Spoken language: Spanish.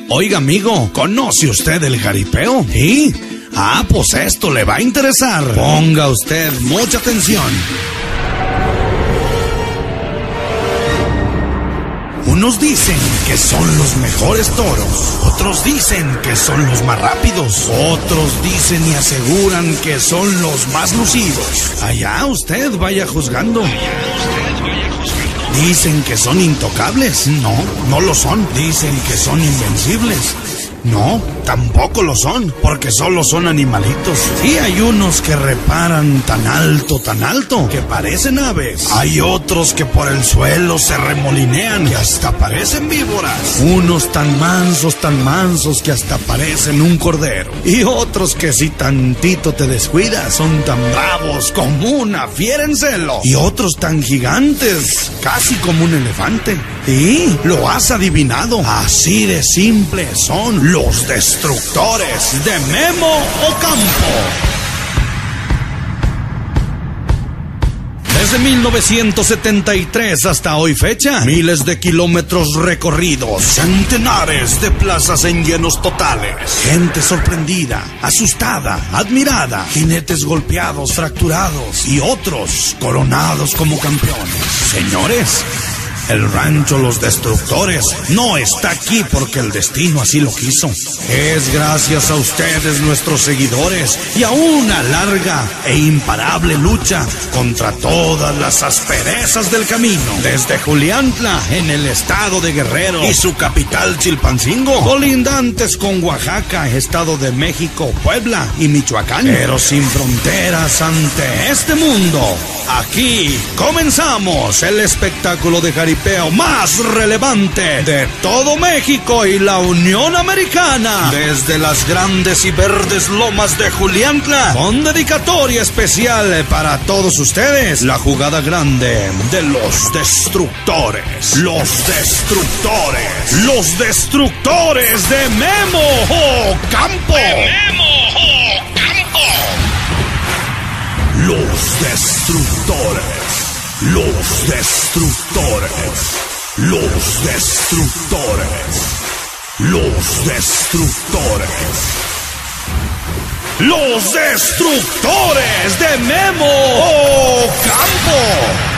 Oiga, amigo, ¿conoce usted el jaripeo? ¿Sí? Ah, pues esto le va a interesar. Ponga usted mucha atención. Unos dicen que son los mejores toros, otros dicen que son los más rápidos, otros dicen y aseguran que son los más lucidos. Allá usted vaya juzgando. Dicen que son intocables. No, no lo son. Dicen que son invencibles. No, tampoco lo son, porque solo son animalitos. Y hay unos que reparan tan alto, que parecen aves. Hay otros que por el suelo se remolinean y hasta parecen víboras. Unos tan mansos que hasta parecen un cordero. Y otros que si tantito te descuidas son tan bravos como una fiera en celo. Y otros tan gigantes, casi como un elefante. Y lo has adivinado, así de simple son los destructores de Memo Ocampo. Desde 1973 hasta hoy fecha, miles de kilómetros recorridos, centenares de plazas en llenos totales, gente sorprendida, asustada, admirada, jinetes golpeados, fracturados y otros coronados como campeones. Señores, el rancho Los Destructores no está aquí porque el destino así lo quiso. Es gracias a ustedes, nuestros seguidores, y a una larga e imparable lucha contra todas las asperezas del camino. Desde Juliantla, en el estado de Guerrero, y su capital Chilpancingo, colindantes con Oaxaca, Estado de México, Puebla y Michoacán, pero sin fronteras ante este mundo. Aquí comenzamos el espectáculo de jaripeo más relevante de todo México y la Unión Americana. Desde las grandes y verdes lomas de Juliantla, con dedicatoria especial para todos ustedes, la jugada grande de los destructores. Los destructores. Los destructores de Memo Ocampo. Los destructores. Los destructores. Los destructores. Los destructores. Los destructores de Memo Ocampo.